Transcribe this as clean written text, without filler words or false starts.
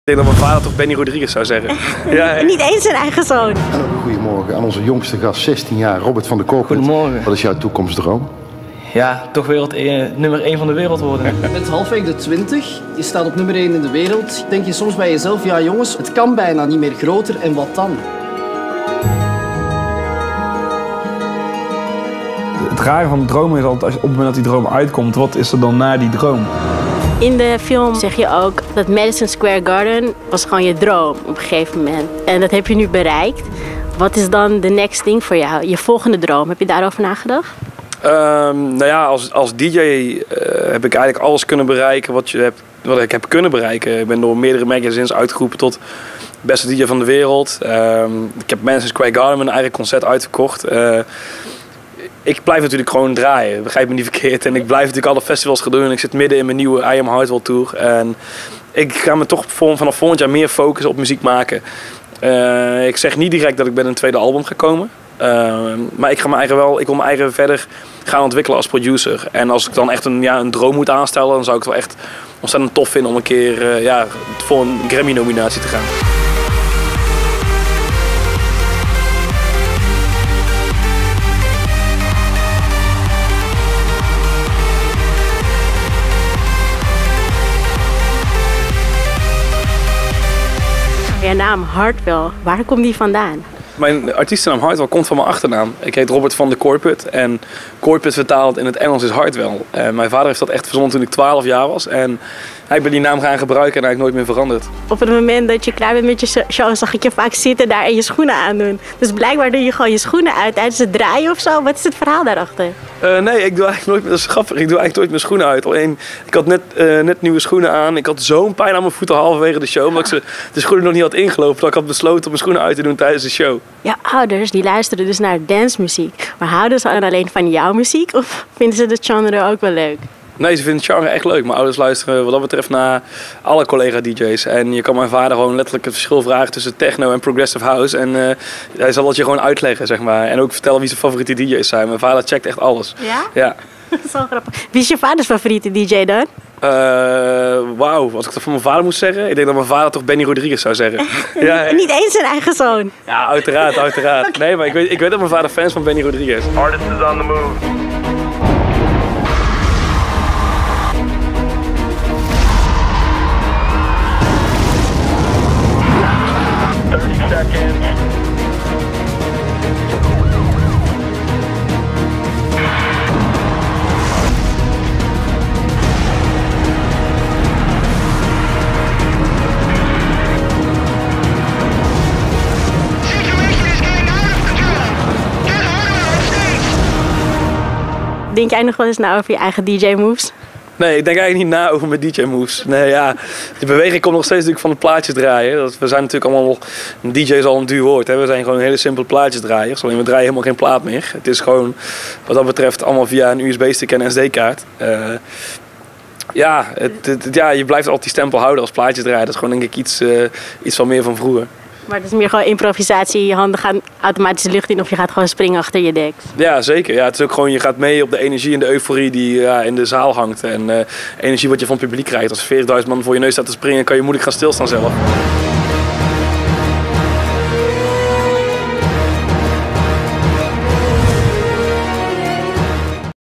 Ik denk dat mijn vader toch Benny Rodriguez zou zeggen. Ja. Niet eens zijn eigen zoon. En ook een goedemorgen aan onze jongste gast, 16 jaar, Robbert van de Corput. Goedemorgen. Wat is jouw toekomstdroom? Ja, toch nummer 1 van de wereld worden. Je bent halfweg de 20, je staat op nummer 1 in de wereld. Denk je soms bij jezelf, ja jongens, het kan bijna niet meer groter en wat dan? Het rare van de droom is altijd, op het moment dat die droom uitkomt, wat is er dan na die droom? In de film zeg je ook dat Madison Square Garden was gewoon je droom op een gegeven moment. En dat heb je nu bereikt. Wat is dan de next thing voor jou? Je volgende droom, heb je daarover nagedacht? Nou ja, als DJ heb ik eigenlijk alles kunnen bereiken wat ik heb kunnen bereiken. Ik ben door meerdere magazines uitgeroepen tot beste DJ van de wereld. Ik heb Madison Square Garden mijn eigen concert uitverkocht. Ik blijf natuurlijk gewoon draaien, begrijp me niet verkeerd. En ik blijf natuurlijk alle festivals gaan doen. Ik zit midden in mijn nieuwe Am Hardwell tour. En ik ga me toch vanaf volgend jaar meer focussen op muziek maken. Ik zeg niet direct dat ik met een tweede album ga komen. Maar ik wil mijn eigen verder gaan ontwikkelen als producer. En als ik dan echt een droom moet aanstellen, dan zou ik het wel echt ontzettend tof vinden om een keer voor een Grammy-nominatie te gaan. Je naam Hardwell, waar komt die vandaan? Mijn artiestennaam Hardwell komt van mijn achternaam. Ik heet Robbert van de Corput en Corput vertaald in het Engels is Hardwell. Mijn vader heeft dat echt verzonnen toen ik 12 jaar was en hij heeft die naam gaan gebruiken en eigenlijk nooit meer veranderd. Op het moment dat je klaar bent met je show zag ik je vaak zitten daar en je schoenen aandoen. Dus blijkbaar doe je gewoon je schoenen uit tijdens het draaien of zo. Wat is het verhaal daarachter? Nee, ik doe eigenlijk nooit, dat is grappig, ik doe eigenlijk nooit mijn schoenen uit. Alleen, ik had net nieuwe schoenen aan. Ik had zo'n pijn aan mijn voeten halverwege de show, omdat ik de schoenen nog niet had ingelopen. Dat ik had besloten om mijn schoenen uit te doen tijdens de show. Jouw ouders die luisteren dus naar dancemuziek. Maar houden ze alleen van jouw muziek of vinden ze het genre ook wel leuk? Nee, ze vinden het genre echt leuk. Mijn ouders luisteren wat dat betreft naar alle collega-dj's. En je kan mijn vader gewoon letterlijk het verschil vragen tussen techno en progressive house. En hij zal het je gewoon uitleggen, zeg maar. En ook vertellen wie zijn favoriete dj's zijn. Mijn vader checkt echt alles. Ja? Ja. Dat is wel grappig. Wie is je vaders favoriete dj dan? Wauw, als ik dat van mijn vader moest zeggen, ik denk dat mijn vader toch Benny Rodriguez zou zeggen. Ja, Niet eens zijn eigen zoon. Ja, uiteraard. Okay. Nee, maar ik weet dat mijn vader fan is van Benny Rodriguez. Artist is on the move. Denk jij nog wel eens na over je eigen DJ-moves? Nee, ik denk eigenlijk niet na over mijn DJ-moves. Nee, ja, de beweging komt nog steeds natuurlijk van de plaatjes draaien. We zijn natuurlijk allemaal, DJ is al een duur woord. Hè? We zijn gewoon hele simpele plaatjesdraaiers. Alleen we draaien helemaal geen plaat meer. Het is gewoon, wat dat betreft, allemaal via een USB-stick en een SD-kaart. Je blijft altijd die stempel houden als plaatjesdraaier. Dat is gewoon denk ik iets van meer van vroeger. Maar het is meer gewoon improvisatie, je handen gaan automatisch de lucht in of je gaat gewoon springen achter je deks. Ja, zeker. Ja, het is ook gewoon, je gaat mee op de energie en de euforie die in de zaal hangt. En energie wat je van het publiek krijgt. Als 40.000 man voor je neus staat te springen, kan je moeilijk gaan stilstaan zelf.